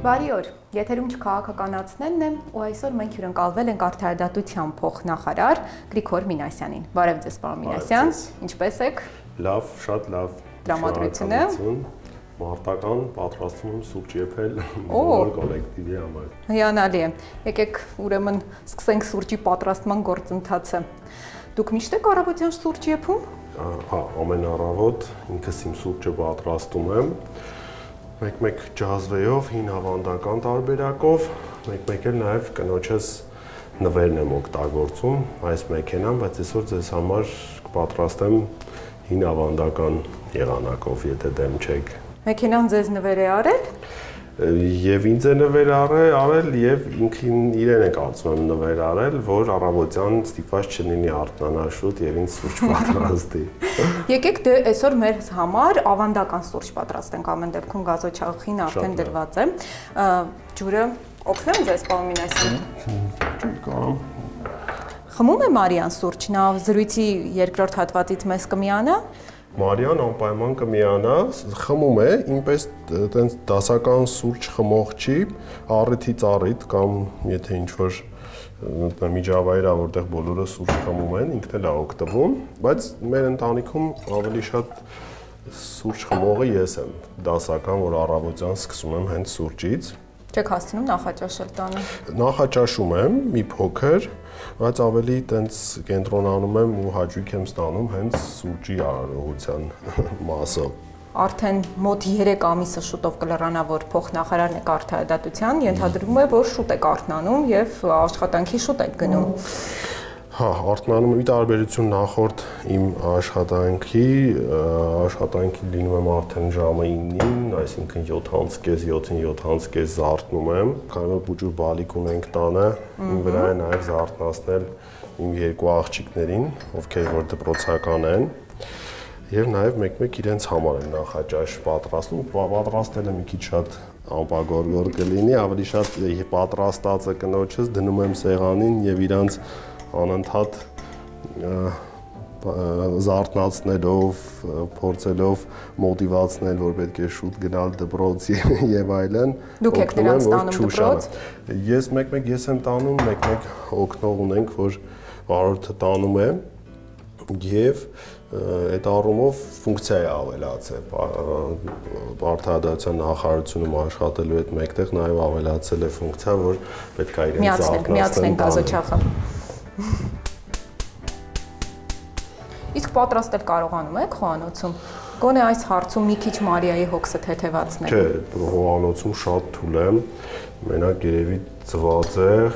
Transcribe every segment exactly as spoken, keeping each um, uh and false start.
Բարի օր, եթերում Չքաղաքականացնեն է, ու այսօր մենք հյուրընկալվել ենք արդարադատության փոխնախարար Գրիգոր Մինասյանին։ Բարև ձեզ, պարոն Մինասյան, ինչպե՞ս եք։ Լավ, շատ լավ։ Տրամադրությունը։ Մարտական պատրաստում եմ սուրճ եփել բոլոր կոլեկտիվի համար։ Հիանալի է։ Եկեք ուրեմն սկսենք սուրճի պատրաստման գործընթացը։ Դուք միշտ եք առավոտյան սուրճ եփում։ Հա, ամեն առավոտ ինքս իմ սուրճը պատրաստում եմ։ Մեկ-մեկ ջազվեով, հին ավանդական տարբերակով, մեկ-մեկ էլ նաև կնոջս նվերն եմ օգտագործում այս մեքենան, բայց այսօր ձեզ համար կպատրաստեմ հին ավանդական եղանակով, եթե դեմ չեք։ Մեքենան ձեզ նվեր է արել։ Եվ ինձ է նվեր արել եւ ինքին իրեն է կարծում եմ նվեր արել, որ առավոտյան ստիպված չլինի արթնանալ շուտ եւ ինձ սուրճ պատրաստի։ Եկեք դե այսօր մեր համար ավանդական սուրճ պատրաստենք, ամեն դեպքում գազոչաղին արդեն դրված է։ Ջուրը օգնեմ ձեզ, պարոն Մինասյան։ Կամ Խմում է Մարիան սուրճ, նա զրույցի երկրորդ հատվածից մեզ կմիանա։ Մարիան անպայման կմիանա, խմում է, ինպես տենց դասական սուրճ խմող չի, առիթից առիթ կամ եթե ինչ-որ միջավայր է, որտեղ բոլորը սուրճ խմում են, ինքն էլ է օգտվում, բայց մեր ընտանիքում ավելի շատ սուրճ խմողը ես եմ, դասական, որ առավոտյան սկսում եմ հենց սուրճից։ Չեք հասցնում նախաճաշել տանը։ Նախաճաշում եմ մի փոքր, բայց ավելի տենց կենտրոնանում եմ ու հաճույք եմ ստանում հենց սուրճի արարողության մասով։ Արդեն մոտ երեք ամիսը շուտով կլրանա, որ փոխնախարարն եք արդարադատության, ենթադրվում է, որ շուտ եք արթնանում եւ աշխատանքի շուտ եք գնում։ Հա, արթնանում եմ ի տարբերություն նախորդ իմ աշխատանքի, աշխատանքի լինում եմ արդեն ժամը իննին, այսինքն յոթ կես, յոթին յոթ կես զարթնում եմ, քանի որ բուջուր բալիկ ունենք տանը, իմ վրա է նաև զարթնացնել իմ երկու աղջիկներին, ովքեր որ դպրոցական են, եւ նաև մեկ-մեկ իրենց համար են նախաճաշ պատրաստում, պատրաստելը մի քիչ շատ անպագորգոր կլինի, ավելի շատ պատրաստածը կնոջս դնում եմ սեղանին եւ իրանց անընդհատ զարթնացնելով, փորձելով մոտիվացնել, որ պետք է շուտ գնալ դպրոց եւ այլն։ Դուք եք նրանց տանում դպրոց։ Ես մեկ-մեկ ես եմ տանում, մեկ-մեկ օգնող ունենք, որ վարորդը տանում է եւ այդ առումով ֆունկցիա է ավելացել։ Արդարադատության նախարարությունում աշխատելու հետ մեկտեղ նաեւ ավելացել է ֆունկցիա, որ պետք է իրեն զարթնացնել։ Միացնենք գազոչաղը։ Իսկ պատրաստել կարողանում եք խոհանոցում։ Գոնե այս հարցում մի քիչ Մարիայի հոգսը թեթևացնել։ Չէ, խոհանոցում շատ թույլ եմ։ Մենակ երևի ծվածեղ,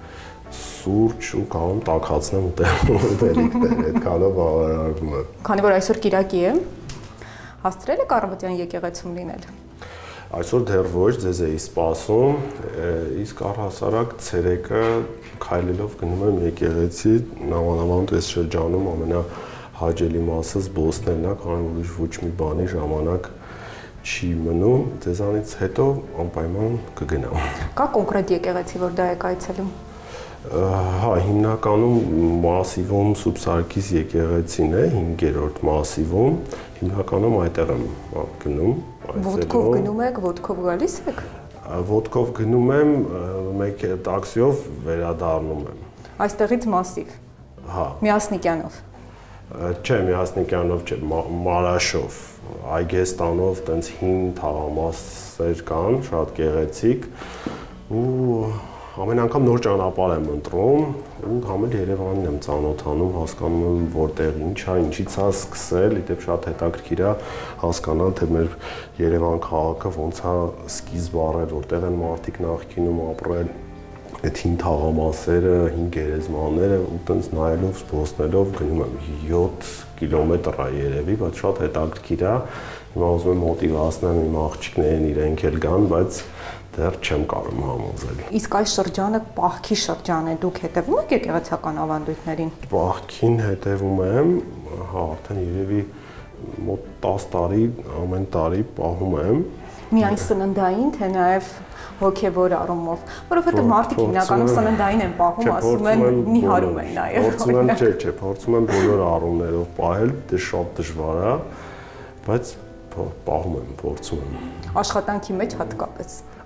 սուրճ ու կամ տաքացնեմ ուտելիքներ, այդքանով բավարարվում է։ Քանի որ այսօր կիրակի է, հասցրել եք առավոտյան եկեղեցում լինել։ Այսօր դեռ ոչ, ձեզ էի սպասում, իսկ առհասարակ ցերեկը քայլելով գնում եմ եկեղեցի, նամանավանդ այս շրջանում ամենահաճելի մասը զբոսնելն է, քանի որ ոչ մի բանի ժամանակ չի մնում, ձեզանից հետո անպայման կգնամ։ Կա կոնկրետ եկեղեցի, որ դա եք այցելում։ Հա, հիմնականում մասիվում Սուրբ եկեղեցին է, հինգերորդ մասիվում, հիմնականում այդտեղ եմ գնում։ Ոտքով գնում եք, ոտքով գալիս եք։ Ոտքով գնում եմ, մեկ տաքսիով վերադառնում եմ։ Այստեղից մասիվ։ Հա։ Միասնիկյանով։ Չէ, Միասնիկյանով չէ, Մարաշով, Այգեստանով տենց հին թաղամասեր կան, շատ գեղեցիկ ու ամեն անգամ նոր ճանապարհ եմ ընտրում ու համ էլ Երևանին եմ ծանոթանում, հասկանում եմ որտեղ ինչ է, ինչից է սկսել, իդեպ շատ հետաքրքիր է հասկանալ, թե մեր Երևան քաղաքը ոնց է սկիզբ առել, որտեղ են մարդիկ նախկինում ապրել, այդ հին թաղամասերը, հին գերեզմանները ու տենց նայելով, զբոսնելով գնում եմ յոթ կիլոմետր է երևի, բայց շատ հետաքրքիր է, հիմա ուզում եմ մոտիվացնեմ իմ աղջիկներին իրենք էլ գան, բայց դեռ չեմ կարող համոզել։ Իսկ այս շրջանը պահքի շրջան է, դուք հետևում եք եկեղեցական ավանդույթներին։ Պահքին հետևում եմ, հա, արդեն երևի մոտ տասը տարի, ամեն տարի պահում եմ։ Միայն սննդային, թե նաև հոգևոր առումով, որովհետև մարդիկ հիմնականում սննդային են պահում, ասում են նիհարում են նաև։ Փորձում եմ, չէ, չէ, փորձում եմ բոլոր առումներով պահել, դե շատ դժվար է, բայց պահում եմ, փորձում եմ։ Աշխատանքի մեջ հատկապես։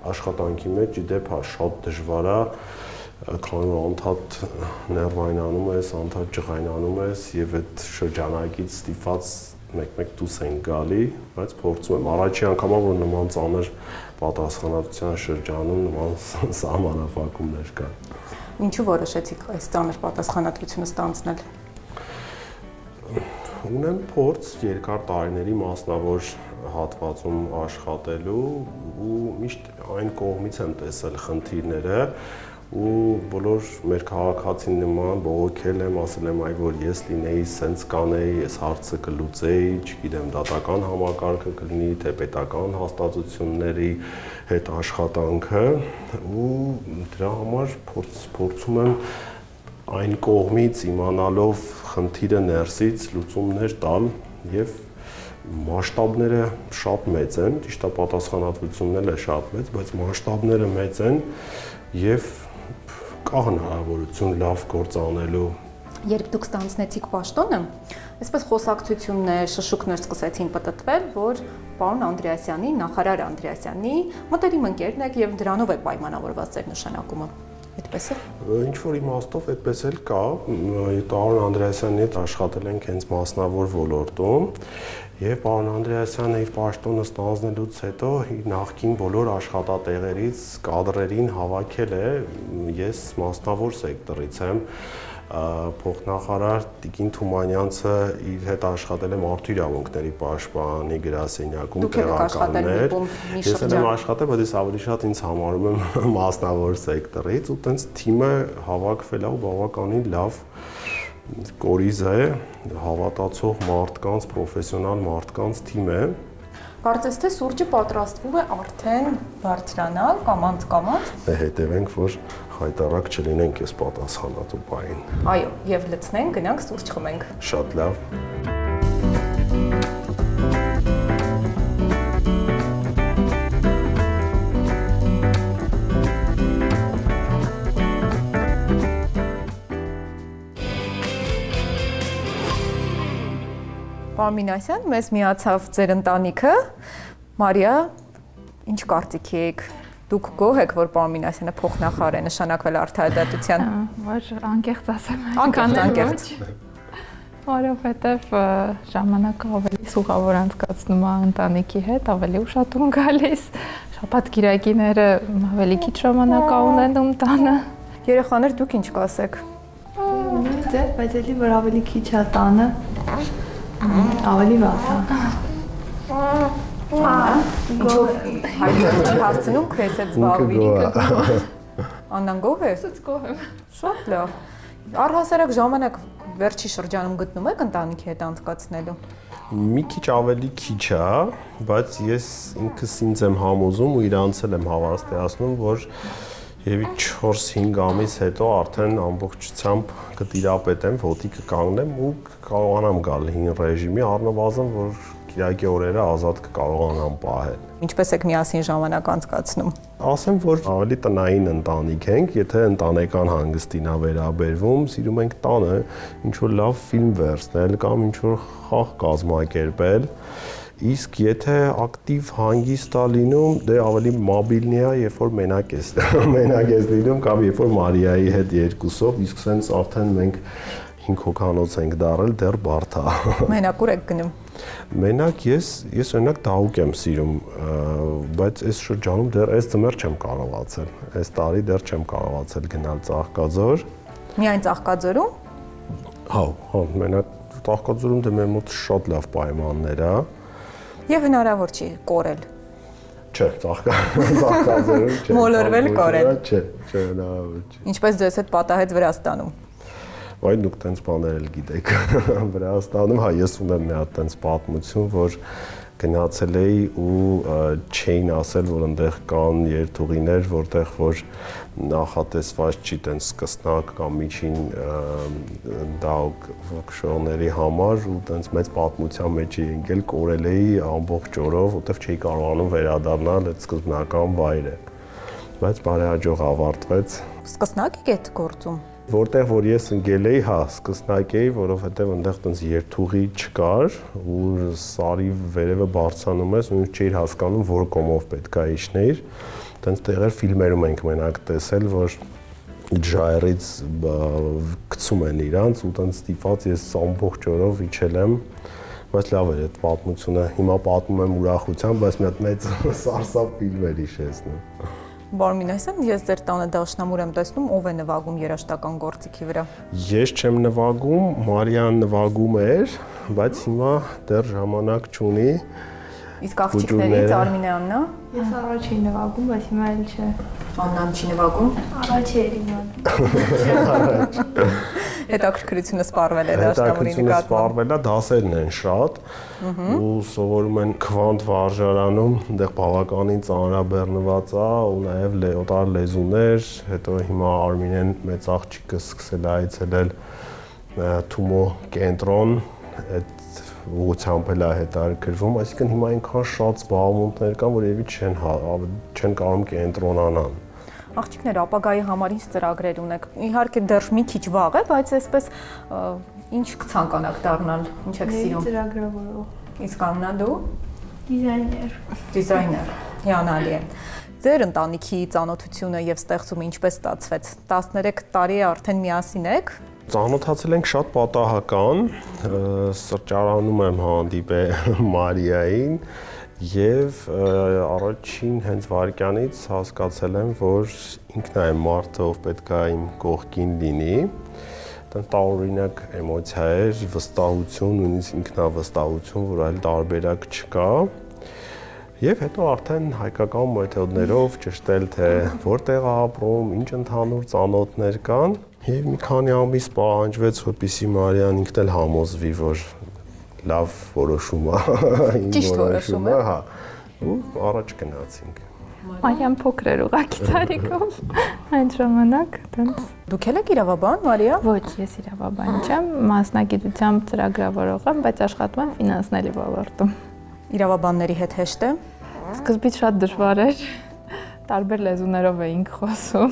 աշխատանքի մեջ իդեպ հա շատ դժվար է, քանի որ անդադ ներվայնանում ես, անդադ ջղայնանում ես եւ այդ շրջանակից ստիպված մեկ-մեկ դուրս են գալի, բայց փորձում եմ առաջի անգամա որ նման ծանր պատասխանատվության շրջանում նման սահմանափակումներ կան։ Ինչու որոշեցիք այս ծանր պատասխանատվությունը ստանձնել։ Ունեմ փորձ երկար տարիների մասնավոր հատվածում աշխատելու ու միշտ այն կողմից եմ տեսել խնդիրները ու բոլոր մեր քաղաքացին նման բողոքել եմ, ասել եմ այ որ ես լինեի, սենց կանեի, ես հարցը կլուծեի, չգիտեմ, դատական համակարգը կլինի, թե պետական հաստատությունների հետ աշխատանքը ու դրա համար փորձ, փորձում եմ այն կողմից իմանալով խնդիրը ներսից լուծումներ տալ եւ մասշտաբները շատ մեծ են, ճիշտ է պատասխանատվությունն էլ է շատ մեծ, բայց մասշտաբները մեծ են եւ կա հնարավորություն լավ գործ անելու։ Երբ դուք ստանձնեցիք պաշտոնը, այսպես խոսակցություններ, շշուկներ սկսեցին պտտվել, որ պարոն Անդրեասյանի, նախարար Անդրեասյանի մտերիմ ընկերն եք եւ դրանով է պայմանավորված ձեր նշանակումը։ Այդպես է։ Ինչ որ իմաստով այդպես էլ կա, պարոն Անդրեասյանի հետ աշխատել ենք հենց մասնավոր ոլորտում եւ պարոն Անդրեասյանը իր պաշտոնը ստանձնելուց հետո իր նախկին բոլոր աշխատատեղերից կադրերին հավաքել է, ես մասնավոր սեկտորից եմ, փոխնախարար Տիկին Թումանյանցը իր հետ աշխատել է մարդու իրավունքների պաշտպանի գրասենյակում տեղականներ։ Ես էլ եմ աշխատել, բայց ես ավելի շատ ինձ համարում եմ մասնավոր սեկտորից ու տենց թիմը հավաքվել է ու բավականին լավ կորիզ է, հավատացող մարդկանց, պրոֆեսիոնալ մարդկանց թիմ է։ Կարծես թե սուրճը պատրաստվում է արդեն բարձրանալ, կամաց-կամաց։ Հետևենք, որ հայտարարակ չլինենք այս պատասխանատու բային։ Այո, եւ լցնենք, գնանք սուրճ խմենք։ Շատ լավ։ Պարոն Մինասյան, մեզ միացավ ձեր ընտանիքը։ Մարիա, ինչ կարծիքի եք։ Դուք գոհ եք, որ պարոն Մինասյանը փոխնախարար է նշանակվել արդարադատության։ Որ անկեղծ ասեմ, անկեղծ, անկեղծ։ Որովհետև ժամանակը ավելի սուղավոր անցկացնում է ընտանիքի հետ, ավելի ուշադուն գալիս, շաբաթ կիրակիները ավելի քիչ ժամանակ ունենում տանը։ Երեխաներ, դուք ինչ կասեք։ Դե, բայց էլի որ ավելի քիչ է տանը, ավելի վատ է։ Ինչով հայտնի հասցնում քեզ այդ զբաղվելիքը։ Աննան գոհ է։ Սուց գոհ եմ։ Շատ լավ։ Առհասարակ ժամանակ վերջի շրջանում գտնում եք ընտանիքի հետ անցկացնելու։ Մի քիչ ավելի քիչ է, բայց ես ինքս ինձ եմ համոզում ու իրանց էլ եմ հավաստիացնում, որ Եվ չորս-հինգ ամիս հետո արդեն ամբողջությամբ կտիրապետեմ, ոտի կկանգնեմ ու կարողանամ գալ հին ռեժիմի, առնվազն, որ կիրակի օրերը ազատ կկարողանամ պահել։ Ինչպես եք միասին ժամանակ անցկացնում։ Ասեմ, որ ավելի տնային ընտանիք ենք, եթե ընտանեկան հանգստին է վերաբերվում, սիրում ենք տանը ինչ-որ լավ ֆիլմ վերցնել կամ ինչ-որ խաղ կազմակերպել։ Իսկ եթե ակտիվ հանգիստ է լինում, դե ավելի մոբիլնի է, երբ որ մենակ ես, մենակ ես լինում կամ երբ որ Մարիայի հետ երկուսով, իսկ սենց արդեն մենք հինգ հոգանոց ենք դարել, դեռ բարդ է։ Մենակ ուր եք գնում։ Մենակ ես, ես օրինակ դահուկ եմ սիրում, բայց այս շրջանում դեռ այս ձմեռ չեմ կարողացել, այս տարի դեռ չեմ կարողացել գնալ Ծաղկաձոր։ Միայն Ծաղկաձորում։ Հա, հա, մենակ Ծաղկաձորում դե մեր մոտ շատ լավ պայմաններ է։ Եվ հնարավոր չի կորել։ Չէ, Ծաղկաձորում չէ։ Մոլորվել կորել։ Չէ, չէ, հնարավոր չի։ Ինչպես ձեզ հետ պատահեց Վրաստանում։ Այ դուք տենց բաներ էլ գիտեք։ Վրաստանում, հա, ես ունեմ մի հատ տենց պատմություն, որ գնացել էի ու չէին ասել, որ այնտեղ կան երթուղիներ, որտեղ որ նախատեսված չի տենց սկսնակ կամ միջին դահուկների համար ու տենց մեծ պատմության մեջ էի ընկել, կորել էի ամբողջ օրով, որտեղ չէի կարողանում վերադառնալ այդ սկզբնական վայրը։ Բայց բարեհաջող ավարտվեց։ Սկսնակ եք այդ գործում։ Որտեղ որ ես ընկել էի, հա, սկսնակ էի, որովհետև այնտեղ տենց երթուղի չկար, ու սարի վերևը բարձրանում ես, ու չէիր հասկանում, որ կողմով պետք է իջնեիր։ Տենց տեղեր ֆիլմերում ենք մենակ տեսել, որ ժայռից գցում են իրանց ու տենց ստիպված ես ամբողջ օրով իջել եմ, բայց լավ էր այդ պատմությունը, հիմա պատմում եմ ուրախությամբ, բայց մի հատ մեծ սարսափ ֆիլմ էր հիշեցնում։ Պարոն Մինասյան, ես ձեր տանը դաշնամուր եմ տեսնում, ով է նվագում երաժշտական գործիքի վրա։ Ես չեմ նվագում, Մարիան նվագում էր, բայց հիմա դեռ ժամանակ չունի։ Իսկ աղջիկներից Արմինեանն է։ Ես առաջ էի նվագում, բայց հիմա էլ չէ։ Աննան չի նվագում։ Առաջ էի նվագում։ Հետաքրքրությունը սպառվել է դաշնամուրի նկատմամբ։ Հետաքրքրությունը սպառվել է, դասերն են շատ ու սովորում են քվանտ վարժարանում, այնտեղ բավականին ծանրաբեռնված է ու նաև օտար լեզուներ, հետո հիմա Արմինեն մեծ աղջիկը սկսել է այցելել Թումո կենտրոն, այդ ուղղությամբ էլ է հետաքրքրվում, այսինքն հիմա այնքան շատ զբաղմունքներ կան, որ երևի չեն չեն կարող կենտրոնանալ։ Աղջիկներ, ապագայի համար ինչ ծրագրեր ունեք։ Իհարկե դեռ մի քիչ վաղ է, բայց այսպես ինչ կցանկանաք դառնալ, ինչ եք սիրում։ Ծրագրավորող։ Իսկ Աննան դու։ Դիզայներ։ Դիզայներ, հիանալի է։ Ձեր ընտանիքի ծանոթությունը եւ ստեղծումը ինչպես ստացվեց։ տասներեք տարի է արդեն միասին եք։ Ծանոթացել ենք շատ պատահական, սրճարանում եմ հանդիպել Մարիային եւ առաջին հենց վարքյանից հասկացել եմ, որ ինքն է մարդը, ով պետք է իմ կողքին լինի։ Այդտեղ տարօրինակ էմոցիա էր, վստահություն, նույնիսկ ինքնավստահություն, որ այլ տարբերակ չկա։ Եվ հետո արդեն հայկական մեթոդներով ճշտել, թե որտեղ է ապրում, ինչ ընդհանուր ծանոթներ կան։ Եվ մի քանի ամիս պահանջվեց, որպեսզի Մարիան ինքն էլ համոզվի, որ լավ որոշում է, ճիշտ որոշում է, հա, ու առաջ գնացինք։ Մարիան փոքր էր ուղղակի տարիքով, այն ժամանակ, տենց։ Դուք եք իրավաբան, Մարիա։ Ոչ, ես իրավաբան չեմ, մասնագիտությամբ ծրագրավորող եմ, բայց աշխատում եմ ֆինանսների ոլորտում։ Իրավաբանների հետ հեշտ է։ Սկզբից շատ դժվար էր, տարբեր լեզուներով էինք խոսում,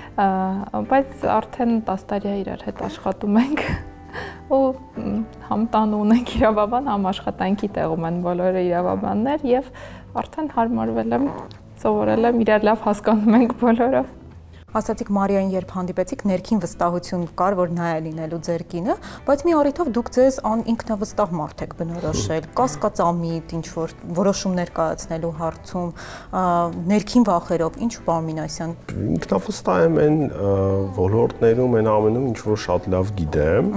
բայց արդեն տասը տարի է իրար հետ աշխատում ենք ու համ տանը ունենք իրավաբան, համ աշխատանքի տեղում են բոլորը իրավաբաններ եւ արդեն հարմարվել եմ, սովորել եմ, իրար լավ հասկանում ենք բոլորը։ Ասացիք Մարիային երբ հանդիպեցիք, ներքին վստահություն կար, որ նա է լինելու ձեր կինը, բայց մի առիթով դուք ձեզ ինքնավստահ մարդ եք բնորոշել, կասկածամիտ, ինչ որ որոշումներ կայացնելու հարցում, ներքին վախերով, ինչ պարոն Մինասյան։ Ինքնավստահ եմ այն ոլորտներում, այն ամենում, ինչ որ շատ լավ գիտեմ։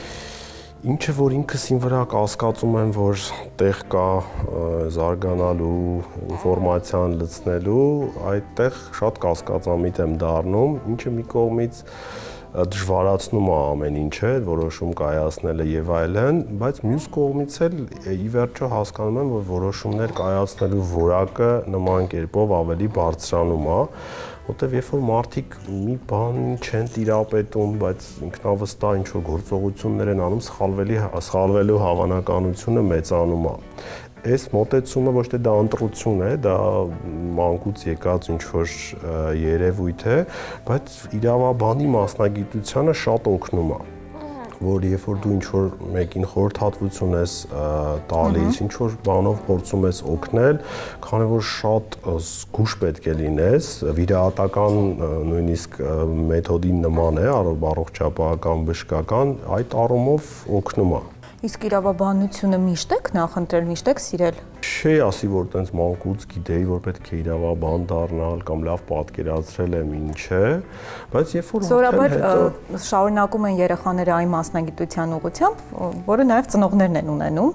Ինչը որ ինքս ին վրա կասկածում եմ, որ տեղ կա զարգանալու, ինֆորմացիան լցնելու, այդտեղ շատ կասկածամիտ եմ դառնում, ինչը մի կողմից դժվարացնում է ամեն ինչը, որոշում կայացնելը եւ այլն, բայց մյուս կողմից էլ ի վերջո հասկանում եմ, որ որոշումներ կայացնելու որակը նման կերպով ավելի բարձրանում է, որտեվ երբ որ մարդիկ մի բան չեն տիրապետում, բայց ինքնավստահ ինչ որ գործողություններ են անում, սխալվելի սխալվելու հավանականությունը մեծանում է։ Այս մոտեցումը ոչ թե դա ընտրություն է, դա մանկուց եկած ինչ որ երևույթ է, բայց իրավաբանի մասնագիտությանը շատ օգնում է, որ երբ որ դու ինչ որ մեկին խորհրդատվություն ես տալիս, ինչ որ բանով փորձում ես օգնել, քանի որ շատ զգուշ պետք է լինես, վիրահատական նույնիսկ մեթոդին նման է, առողջապահական, բժշկական, այդ առումով օգնում է։ Իսկ իրավաբանությունը միշտ եք նախընտրել, միշտ եք սիրել։ Չի ասի, որ տենց մանկուց գիտեի, որ պետք է իրավաբան դառնալ կամ լավ պատկերացրել եմ ինչ է, բայց երբ որ Սովորաբար շարունակում են երեխաները այն մասնագիտության ուղղությամբ, որը նաև ծնողներն են ունենում,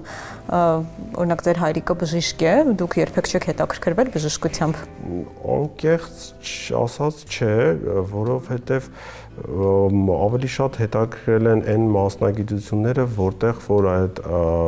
օրինակ ձեր հայրիկը բժիշկ է, դուք երբեք չեք հետաքրքրվել բժշկությամբ։ Անկեղծ ասած չէ, որովհետև ավելի շատ հետաքրքրել են այն մասնագիտությունները, որտեղ որ այդ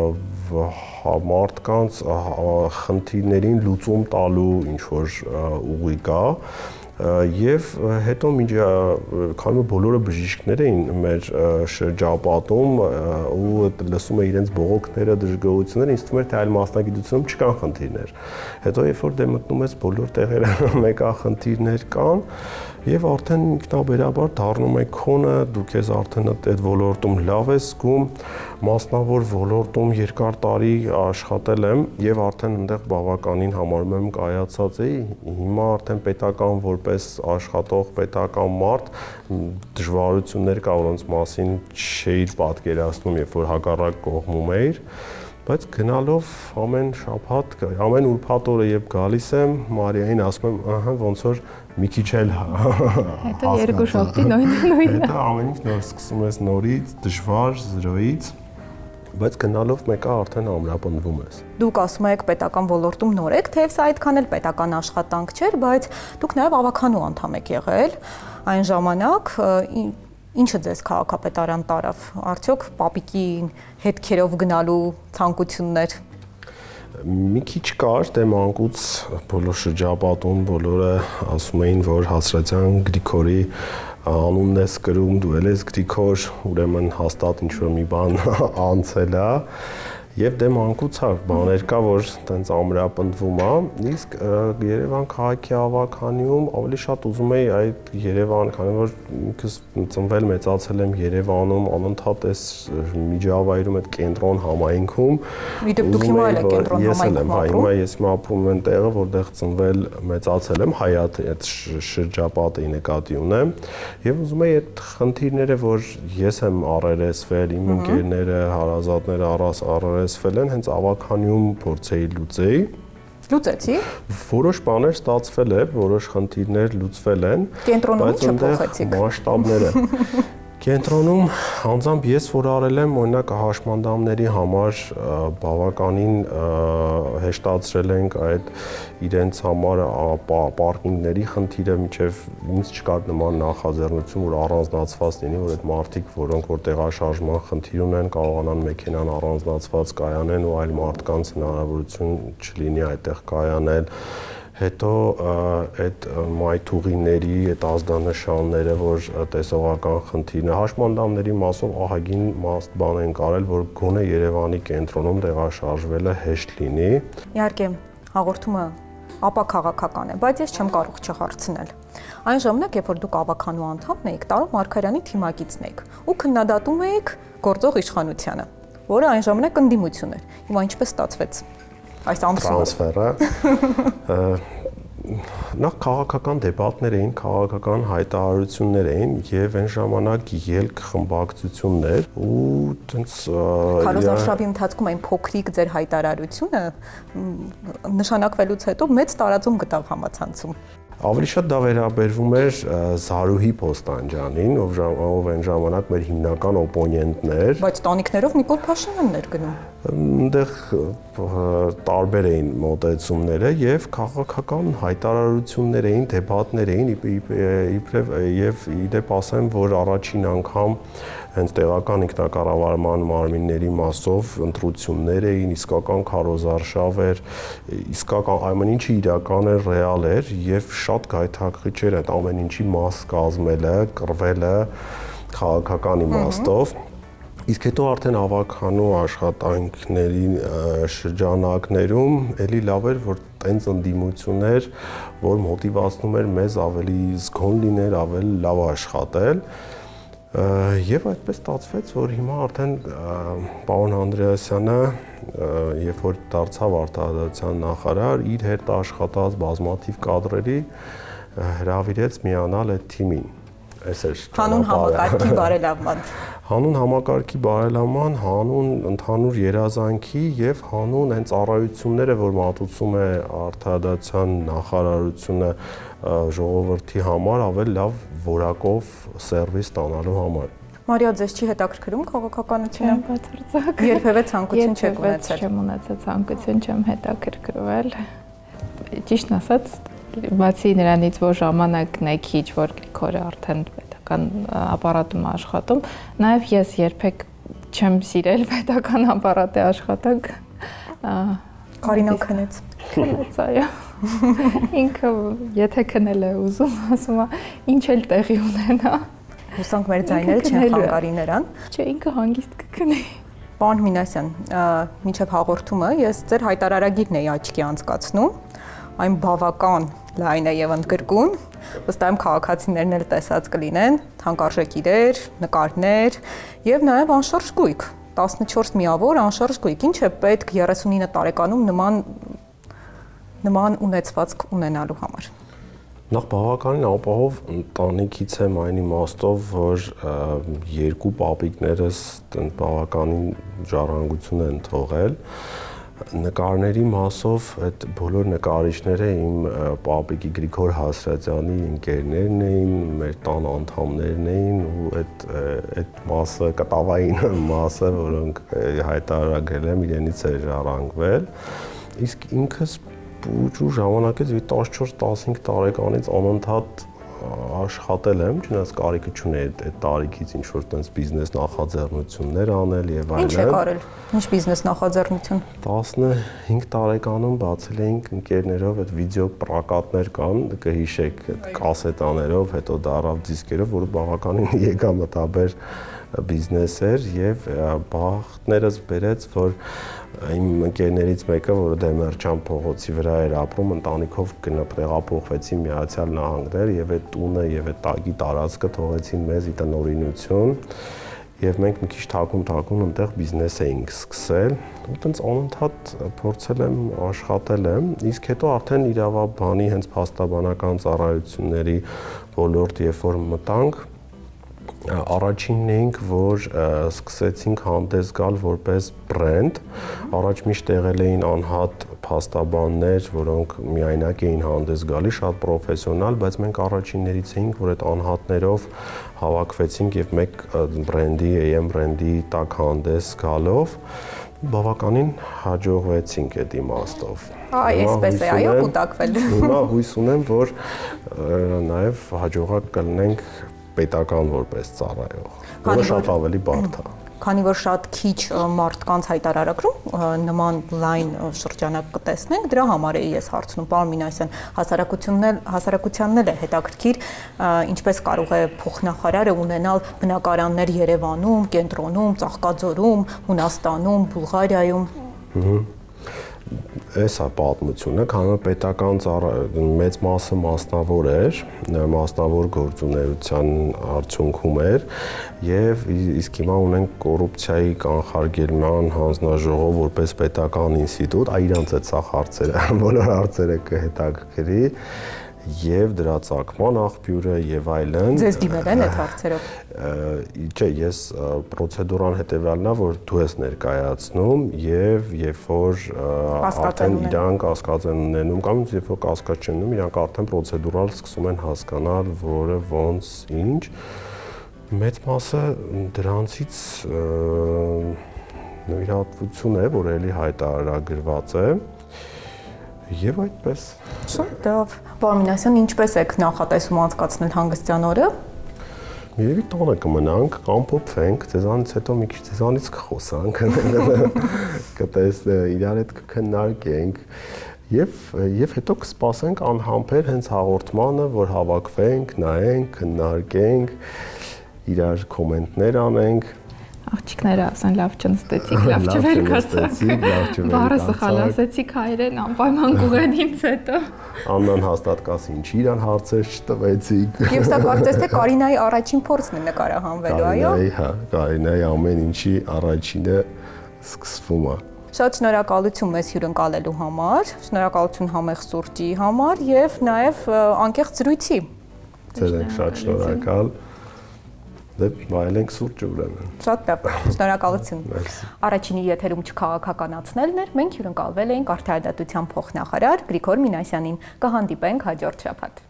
մարդկանց խնդիրներին լուծում տալու ինչ որ ուղի կա եւ հետո մինչ քանի որ բոլորը բժիշկներ էին մեր շրջապատում ու լսում է իրենց բողոքները, դժգոհությունները, ինձ թվում էր թե այլ մասնագիտությունում չկան խնդիրներ։ Հետո երբ որ դե մտնում ես բոլոր տեղերը մեկա խնդիրներ կան, եւ արդեն ինքնաբերաբար դառնում է քոնը, դու քեզ արդեն այդ ոլորտում լավ ես զգում, մասնավոր ոլորտում երկար տարի աշխատել եմ եւ արդեն այնտեղ բավականին համարում եմ կայացած էի, հիմա արդեն պետական որպես աշխատող պետական մարդ դժվարություններ կա, որոնց մասին չէիր պատկերացնում, երբ որ հակառակ կողմում էիր, բայց գնալով ամեն շաբաթ, ամեն ուրբաթ օրը երբ գալիս եմ, Մարիային ասում եմ, ահա ոնց որ մի քիչ էլ հետո երկու շաբթի նույնը։ Հետո ամեն ինչ նոր սկսում ես նորից, դժվար, զրոյից, բայց գնալով մեկը արդեն ամրապնդվում ես։ Դուք ասում եք պետական ոլորտում նոր եք, թեև սա այդքան էլ պետական աշխատանք չէր, բայց դուք նաև ավականու անդամ եք եղել այն ժամանակ, ինչը ձեզ քաղաքապետարան տարավ, արդյոք պապիկի հետքերով գնալու ցանկություններ։ Մի քիչ կար, դե մանկուց բոլոր շրջապատում բոլորը ասում էին, որ Հասրատյան Գրիգորի անունն ես կրում, դու էլ ես Գրիգոր, ուրեմն հաստատ ինչ-որ մի բան անցել է։ Եվ դե մանկուց բաներ կա, որ տենց ամրապնդվում է, իսկ Երևան քաղաքի ավականիում ավելի շատ ուզում էի այդ Երևան, քանի որ ինքս ծնվել մեծացել եմ Երևանում, անընդհատ այս միջավայրում այդ կենտրոն համայնքում։ Իդեպ դուք հիմա էլ եք կենտրոն համայնքում ապրում։ Հիմա ես հիմա ապրում եմ տեղը, որտեղ ծնվել մեծացել եմ, Հայաթ այդ շրջապատը նկատի ունեմ, եւ ուզում էի այդ խնդիրները, որ ես եմ առերեսվել, իմ ընկերները, հարազատները առաս առերեսվել են, հենց ավականիում փորձեի լուծեի։ Լուծեցի։ Որոշ բաներ ստացվել է, որոշ խնդիրներ լուծվել են, բայց այնտեղ մասշտաբները Կենտրոնում անձամբ ես որ արել եմ, օրինակ հաշմանդամների համար բավականին հեշտացրել ենք այդ իրենց համար պարկինգների խնդիրը, մինչև ինձ չկար նման նախաձեռնություն, որ առանձնացված լինի, որ այդ մարդիկ, որոնք որ տեղաշարժման խնդիր ունեն, կարողանան մեքենան առանձնացված կայանեն ու այլ մարդկանց հնարավորություն չլինի այդտեղ կայանել։ Հետո այդ մայթուղիների, այդ ազդանշանները, որ տեսողական խնդիրն է, հաշմանդամների մասով ահագին մաստ բան են կարել, որ գոնե Երևանի կենտրոնում տեղաշարժվելը հեշտ լինի։ Իհարկե, հաղորդումը ապաքաղաքական է, բայց ես չեմ կարող չհարցնել։ Այն ժամանակ, երբ որ դուք ավականու անդամն էիք, Տարո Մարգարյանի թիմակիցն եք ու քննադատում էիք գործող իշխանությանը, որը այն ժամանակ ընդդիմություն էր։ Հիմա ինչպես ստացվեց այս տրանսֆերը։ Նախ քաղաքական դեբատներ էին, քաղաքական հայտարարություններ էին եւ այն ժամանակ ելք խմբակցություններ ու տենց Քարոզարշավի ընթացքում այն փոքրիկ ձեր հայտարարությունը նշանակվելուց հետո մեծ տարածում գտավ համացանցում։ Ավելի շատ դա վերաբերվում էր Զարուհի Պոստանջյանին, ով ով այն ժամանակ մեր հիմնական օպոնենտն էր։ Բայց տանիքներով Նիկոլ Փաշինյանն էր գնում։ Այնտեղ տարբեր էին մոտեցումները եւ քաղաքական հայտարարություններ էին, դեբատներ էին, իբրև եւ իդեպ ասեմ, որ առաջին անգամ հենց տեղական ինքնակառավարման մարմինների մասով ընտրություններ էին, իսկական քարոզարշավ էր, իսկական ամեն ինչը իրական էր, ռեալ էր եւ շատ գայթակղիչ էր այդ ամեն ինչի մաս կազմելը, կռվելը քաղաքական իմաստով։ Իսկ հետո արդեն ավականու աշխատանքների շրջանակներում էլի լավ էր, որ տենց ընդդիմություններ, որ մոտիվացնում էր մեզ ավելի զգոն լինել, ավելի լավ աշխատել։ Եվ այդպես ստացվեց, որ հիմա արդեն պարոն Անդրեասյանը, երբ որ դարձավ արտադրության նախարար, իր հետ աշխատած բազմաթիվ կադրերի հրավիրեց միանալ այդ թիմին։ Այս էր հանուն համակարգի բարելավման։ Հանուն համակարգի բարելավման, հանուն ընդհանուր երազանքի եւ հանուն այն ծառայությունները, որ մատուցում է արտադրության նախարարությունը ժողովրդի համար, ավելի լավ որակով սերվիս ստանալու համար։ Մարիա, ձեզ չի հետաքրքրում քաղաքականությունը։ Չեմ բացարձակ։ Երբևէ ցանկություն չեք ունեցել։ Չեմ ունեցել ցանկություն, չեմ հետաքրքրվել։ Ճիշտն ասած, բացի նրանից, որ ժամանակն է քիչ, որ Գրիգորը արդեն պետական ապարատում է աշխատում, նաև ես երբեք չեմ սիրել պետական ապարատի աշխատանք։ Կարինան քնեց։ Քնեց, այո։ Ինքը եթե քնել է ուզում, ասում է, ինչ էլ տեղի ունենա։ Հուսանք մեր ձայները չեն խանգարի նրան։ Չէ, ինքը հանգիստ կքնի։ Պարոն Մինասյան, մինչև հաղորդումը ես ձեր հայտարարագիրն էի աչքի անցկացնում, այն բավական լայն է եւ ընդգրկուն, վստահ եմ քաղաքացիներն էլ տեսած կլինեն, թանկարժեք իրեր, նկարներ եւ նաեւ անշարժ գույք, տասնչորս միավոր անշարժ գույք։ Ինչ է պետք երեսունինը տարեկանում նման նման ունեցվածք ունենալու համար։ Նախ բավականին ապահով ընտանիքից եմ այն իմաստով, որ երկու պապիկներս բավականին ժառանգություն են թողել։ Նկարների մասով այդ բոլոր նկարիչները իմ պապիկի Գրիգոր Հասրատյանի ընկերներն էին, մեր տան անդամներն էին ու այդ այդ մասը կտավային մասը, որոնք հայտարարել եմ, իրենից է ժառանգվել։ Իսկ ինքս ու ժամանակից տասնչորս տասնհինգ տարեկանից անընդհատ աշխատել եմ, չնայած կարիքը չունեի այդ տարիքից ինչ-որ տենց բիզնես նախաձեռնություններ անել եւ այլն։ Ինչ եք արել։ Ինչ բիզնես նախաձեռնություն։ տասնհինգ տարեկանում բացել էինք ընկերներով այդ վիդեո պրոկատներ կան, կհիշեք, այդ կասետաներով, հետո դարավ դիսկերով, որը բավականին եկամտաբեր բիզնես էր եւ բախտներս բերեց, որ իմ ընկերներից մեկը, որը Դեմերչյան փողոցի վրա էր ապրում, ընտանիքով տեղափոխվեցին Միացյալ Նահանգներ եւ այդ տունը եւ այդ տակի տարածքը թողեցին մեզ ի տնօրինություն եւ մենք մի քիչ թակում-թակում այնտեղ բիզնես էինք սկսել ու տենց անընդհատ փորձել եմ աշխատել եմ, իսկ հետո արդեն իրավաբանի հենց փաստաբանական ծառայությունների ոլորտ երբ որ մտանք առաջինն էինք, որ սկսեցինք հանդես գալ որպես բրենդ, առաջ միշտ եղել էին անհատ փաստաբաններ, որոնք միայնակ էին հանդես գալի, շատ պրոֆեսիոնալ, բայց մենք առաջիններից էինք, որ այդ անհատներով հավաքվեցինք եւ մեկ բրենդի, էյ էմ բրենդի տակ հանդես գալով բավականին հաջողվեցինք այդ իմաստով։ Այ, այսպես է, այո, կուտակվել։ Հիմա հույս ունեմ, որ նաեւ հաջողակ կլինենք պետական որպես ծառայող, որը շատ ավելի բարդ է։ Քանի որ շատ քիչ մարդկանց հայտարարագրում նման լայն շրջանակ կտեսնենք, դրա համար է ես հարցնում, պարոն Մինասյան, հասարակությանն էլ է հետաքրքիր, ինչպես կարող է փոխնախարարը ունենալ բնակարաններ Երևանում, Կենտրոնում, Ծաղկաձորում, Հունաստանում, Բուլղարիայում։ Էսա պատմությունը, քանի որ պետական մեծ մասը մասնավոր էր, մասնավոր գործունեության արդյունքում էր եւ իսկ հիմա ունենք կոռուպցիայի կանխարգելման հանձնաժողով որպես պետական ինստիտուտ, այ իրանց այդ սա հարցերը, բոլոր հարցերը կհետաքրքրի եւ դրա ցակման աղբյուրը եւ այլն։ Ձեզ դիմել են այդ հարցերով։ Չէ, ես պրոցեդուրան հետեւյալն է, որ դու ես ներկայացնում եւ երբ որ արդեն իրանք կասկած են ունենում կամ երբ որ կասկած չեն ունում, իրանք արդեն պրոցեդուրալ սկսում են հասկանալ, որը ոնց ինչ։ Մեծ մասը դրանցից նվիրատվություն է, որ էլի հայտարարագրված է։ Եվ այդպես։ Շատ լավ։ Պարոն Մինասյան, ինչպես եք նախատեսում անցկացնել հանգստյան օրը։ Երևի տանը կմնանք, կամփոփվենք, ձեզանից հետո մի քիչ ձեզանից կխոսանք, կտես իրար հետ կքննարկենք եւ եւ հետո կսպասենք անհամբեր հենց հաղորդմանը, որ հավաքվենք, նայենք, քննարկենք, իրար կոմենտներ անենք։ Աղջիկները ասեն լավ չնստեցիք, լավ չվերկացաք։ Բառը սխալ ասեցիք հայերեն, անպայման կուղեն ինձ հետո։ Աննան հաստատ կասի ինչ իրան հարցեր չտվեցիք։ Եվ սա կարծես թե Կարինայի առաջին փորձն է նկարահանվելու, այո։ Կարինայի, հա, Կարինայի ամեն ինչի առաջինը սկսվում է։ Շատ շնորհակալություն մեզ հյուրընկալելու համար, շնորհակալություն համեղ սուրճի համար եւ նաեւ անկեղծ զրույցի։ Ձեզ ենք շատ շնորհակալ։ Դե վայելենք սուրճը ուրեմն։ Շատ լավ, շնորհակալություն։ Առաջինի եթերում չքաղաքականացնելն էր, մենք հյուրընկալվել էինք Արդարադատության փոխնախարար Գրիգոր Մինասյանին։ Կհանդիպենք հաջորդ շաբաթ։